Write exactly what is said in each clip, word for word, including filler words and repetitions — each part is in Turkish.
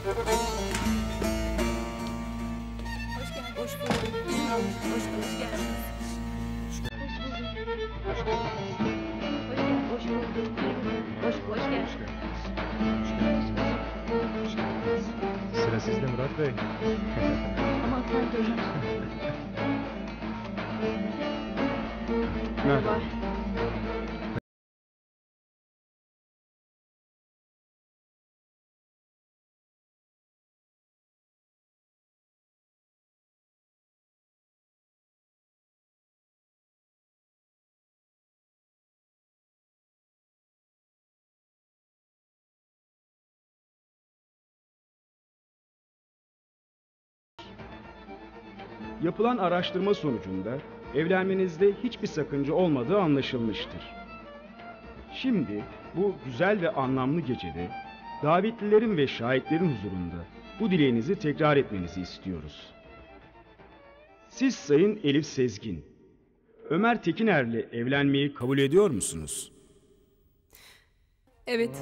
Hoş geldin. Hoş bulduk. Hoş bulduk. Hoş geldin. Hoş bulduk. Hoş hoş geldin. Sıra sizde Murat Bey. Aman pardon. Merhaba. Yapılan araştırma sonucunda evlenmenizde hiçbir sakınca olmadığı anlaşılmıştır. Şimdi bu güzel ve anlamlı gecede davetlilerin ve şahitlerin huzurunda bu dileğinizi tekrar etmenizi istiyoruz. Siz Sayın Elif Sezgin, Ömer Tekiner'le evlenmeyi kabul ediyor musunuz? Evet.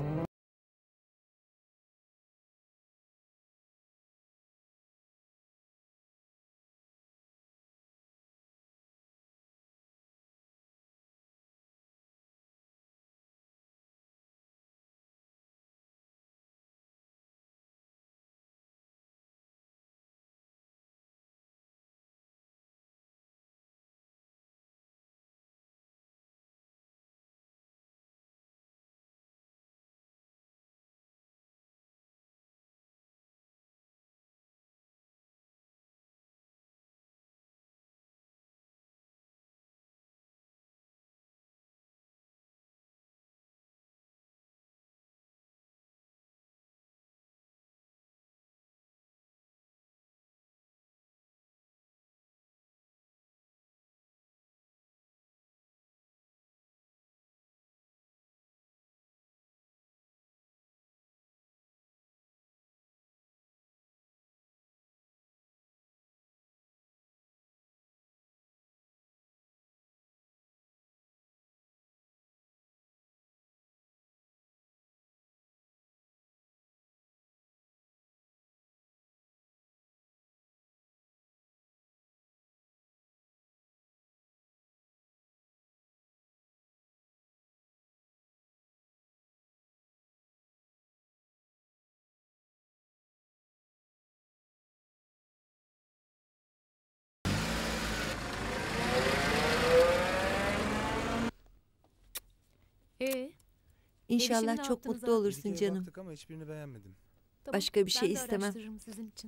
Ee, İnşallah ne çok yaptınız mutlu abi? olursun Bir kere canım. baktık ama hiçbirini beğenmedim. tamam, Başka bir şey ben de istemem. araştırırım sizin için.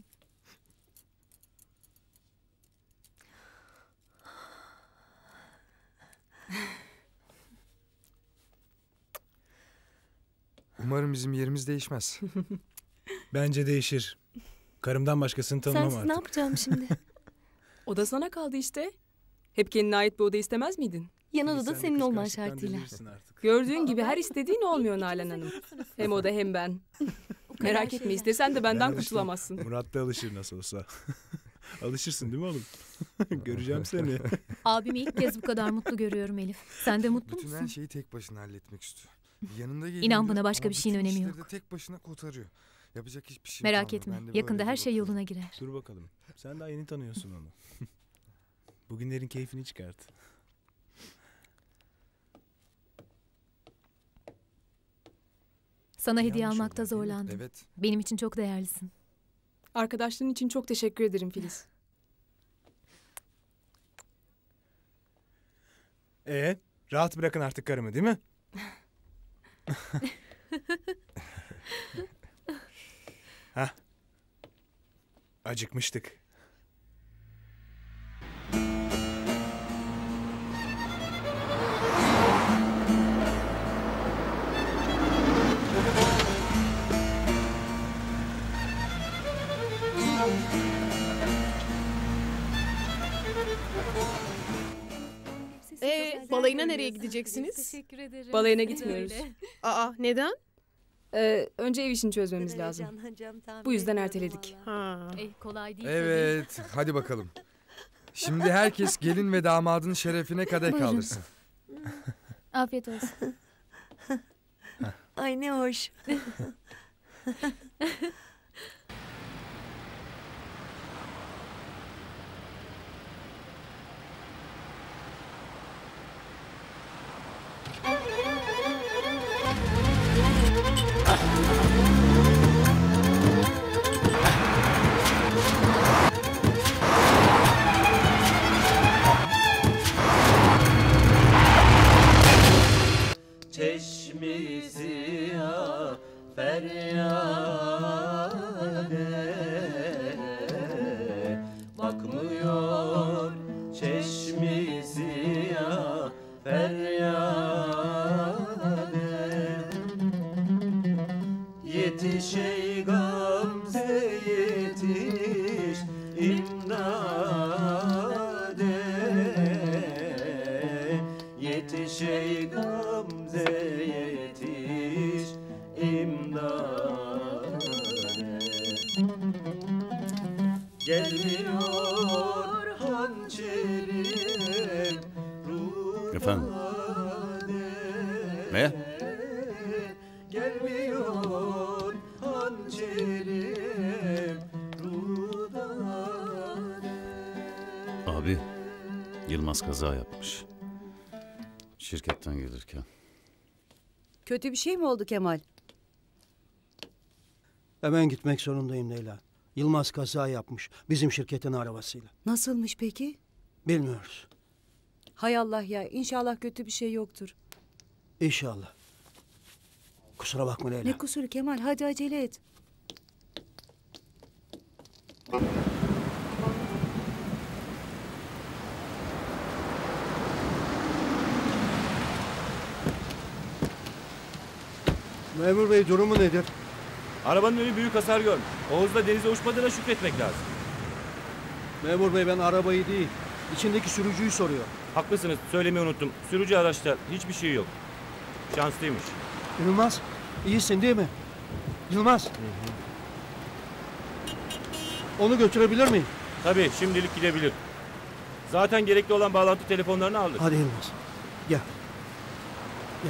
Umarım bizim yerimiz değişmez. Bence değişir. Karımdan başkasını tanımam Sensiz artık. ne yapacağım şimdi? O da sana kaldı işte. Hep kendine ait bir oda istemez miydin? Yan Filiz, odada sen de senin olman kıskançlıktan şartıyla. delirirsin artık. Gördüğün gibi her istediğin olmuyor Nalan Hanım. Hem o da hem ben. Merak etme, istesen de benden Ben alıştım. kurtulamazsın. Murat da alışır nasıl olsa. Alışırsın değil mi oğlum? Göreceğim seni. Abimi ilk kez bu kadar mutlu görüyorum Elif. Sen de mutlu Bütün her musun? şeyi tek başına halletmek istiyor. Yanında geliyor İnan diyor bana başka ama bir şeyin bütün önemi işleri yok. de tek başına kotarıyor. Yapacak hiçbir şey Merak kalmıyor. etme. Ben de Yakında böyle her şey bakıyorum. yoluna girer. Dur bakalım. Sen daha yeni tanıyorsun onu. Bugünlerin keyfini çıkart. Sana hediye Yanlış almakta oldu, değil mi? zorlandım. Evet. Benim için çok değerlisin. Arkadaşlığın için çok teşekkür ederim Filiz. Ee, rahat bırakın artık karımı değil mi? Hah. Acıkmıştık. Ee, balayına nereye gideceksiniz? Teşekkür ederim. Balayına gitmiyoruz. Aa, neden? Ee, önce ev işini çözmemiz lazım. Bu yüzden erteledik. Ha. Eh, kolay değil Evet. Hadi bakalım. Şimdi herkes gelin ve damadın şerefine kadeh Buyurun. kaldırsın. tabii. Afiyet olsun. Ay ne hoş. feryade, bakmıyor çeşmi siyah feryade. Yetiş ey Gamze yetiş imdade, yetiş ey Gamze yetiş imdade. Gelmiyor hançerim Efendim? Ne? Gelmiyor hançerim rudane. Abi, Yılmaz kaza yapmış. Şirketten gelirken. Kötü bir şey mi oldu Kemal? Hemen gitmek zorundayım Leyla. Yılmaz kaza yapmış bizim şirketin arabasıyla. Nasılmış peki? Bilmiyoruz. Hay Allah ya, inşallah kötü bir şey yoktur. İnşallah. Kusura bakma Leyla. Ne kusuru Kemal, hadi acele et. Memur bey durumu nedir? Arabanın önü büyük hasar görmüş. Oğuz'la denize uçmadığına şükretmek lazım. Memur bey ben arabayı değil, içindeki sürücüyü soruyor. Haklısınız, söylemeyi unuttum. Sürücü araçta hiçbir şey yok. Şanslıymış. Yılmaz, iyisin değil mi? Yılmaz. Onu götürebilir miyim? Tabii, şimdilik gidebilir. Zaten gerekli olan bağlantı telefonlarını aldık. Hadi Yılmaz, gel. Gel.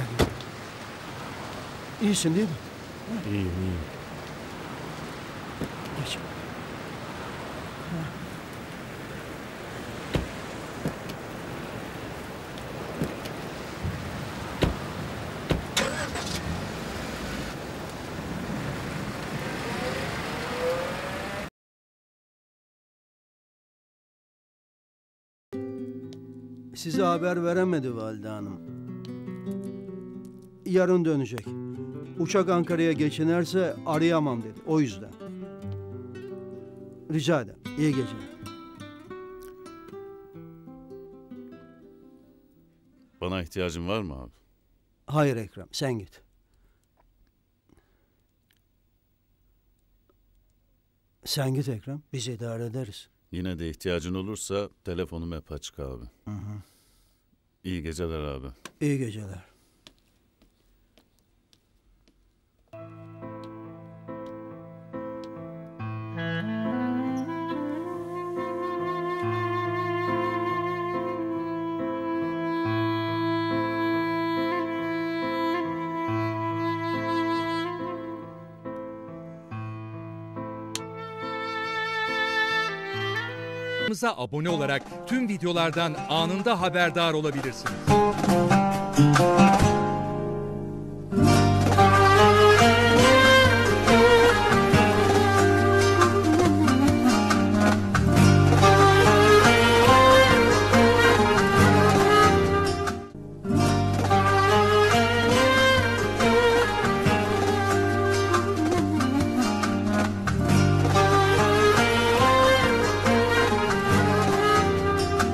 İyisin değil mi? İyiyim iyiyim. Geç. Size haber veremedi Valide Hanım. Yarın dönecek. Uçak Ankara'ya geçinerse arayamam dedi. O yüzden. Rica ederim. İyi geceler. Bana ihtiyacın var mı abi? Hayır Ekrem, sen git. Sen git Ekrem, biz idare ederiz. Yine de ihtiyacın olursa telefonum hep açık abi. Hı hı. İyi geceler abi. İyi geceler. Kanalımıza abone olarak tüm videolardan anında haberdar olabilirsiniz.